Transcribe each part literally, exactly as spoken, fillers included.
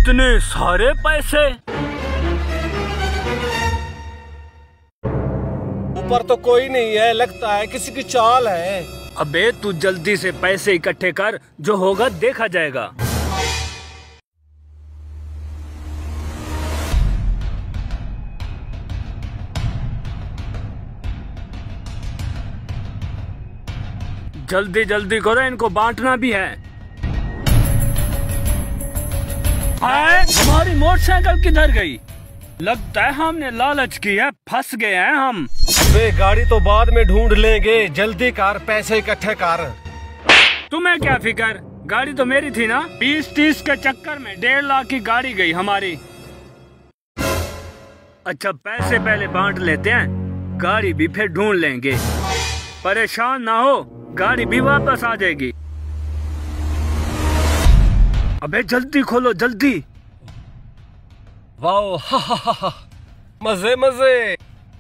इतने सारे पैसे? ऊपर तो कोई नहीं है, लगता है किसी की चाल है। अबे तू जल्दी से पैसे इकट्ठे कर, जो होगा देखा जाएगा। जल्दी जल्दी करो, इनको बांटना भी है। हमारी मोटरसाइकिल किधर गई? लगता है हमने लालच की है, फंस गए हैं हम। अबे गाड़ी तो बाद में ढूंढ लेंगे, जल्दी कर, पैसे इकट्ठे कर। तुम्हें क्या फिकर, गाड़ी तो मेरी थी ना। बीस तीस के चक्कर में डेढ़ लाख की गाड़ी गई हमारी। अच्छा पैसे पहले बांट लेते हैं, गाड़ी भी फिर ढूंढ लेंगे। परेशान ना हो, गाड़ी भी वापस आ जाएगी। अबे जल्दी खोलो जल्दी। वाओ, हा हा हा हा, मजे मजे।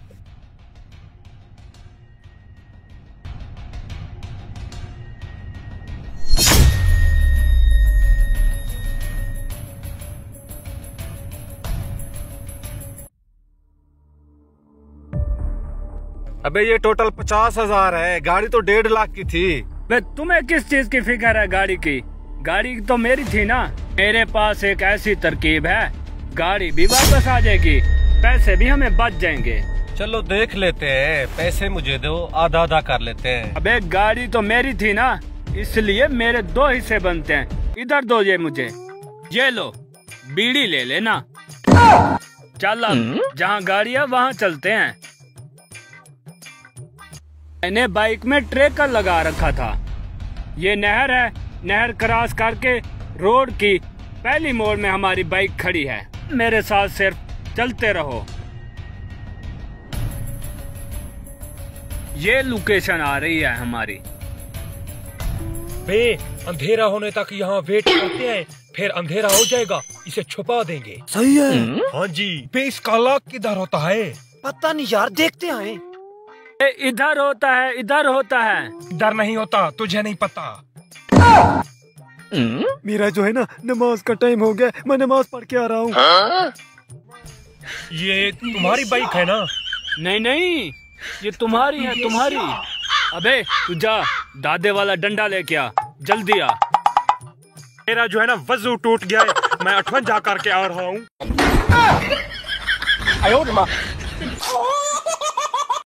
अबे ये टोटल पचास हजार है, गाड़ी तो डेढ़ लाख की थी। बे तुम्हें किस चीज की फिक्र है गाड़ी की? गाड़ी तो मेरी थी ना। मेरे पास एक ऐसी तरकीब है, गाड़ी भी वापस आ जाएगी, पैसे भी हमें बच जाएंगे। चलो देख लेते हैं, पैसे मुझे दो, आधा आधा कर लेते हैं। अबे गाड़ी तो मेरी थी ना, इसलिए मेरे दो हिस्से बनते हैं। इधर दो ये मुझे, ये लो बीड़ी ले लेना। चल अब जहाँ गाड़ी है वहाँ चलते हैं। मैंने बाइक में ट्रेकर लगा रखा था। ये नहर है, नहर क्रॉस करके रोड की पहली मोड़ में हमारी बाइक खड़ी है। मेरे साथ सिर्फ चलते रहो। ये लोकेशन आ रही है हमारी। बे अंधेरा होने तक यहाँ वेट करते हैं, फिर अंधेरा हो जाएगा, इसे छुपा देंगे। सही है। हाँ जी। बे इसका लॉक किधर होता है? पता नहीं यार, देखते हैं। इधर होता है, इधर होता है। इधर नहीं होता, तुझे नहीं पता। मेरा जो है ना, नमाज का टाइम हो गया, मैं नमाज पढ़ के आ रहा हूँ। ये तुम्हारी बाइक है ना? नहीं नहीं, ये तुम्हारी है, तुम्हारी। अबे तू जा, दादे वाला डंडा लेके आ, जल्दी आ। मेरा जो है ना वजू टूट गया है, मैं अठवन जा करके आ रहा हूँ।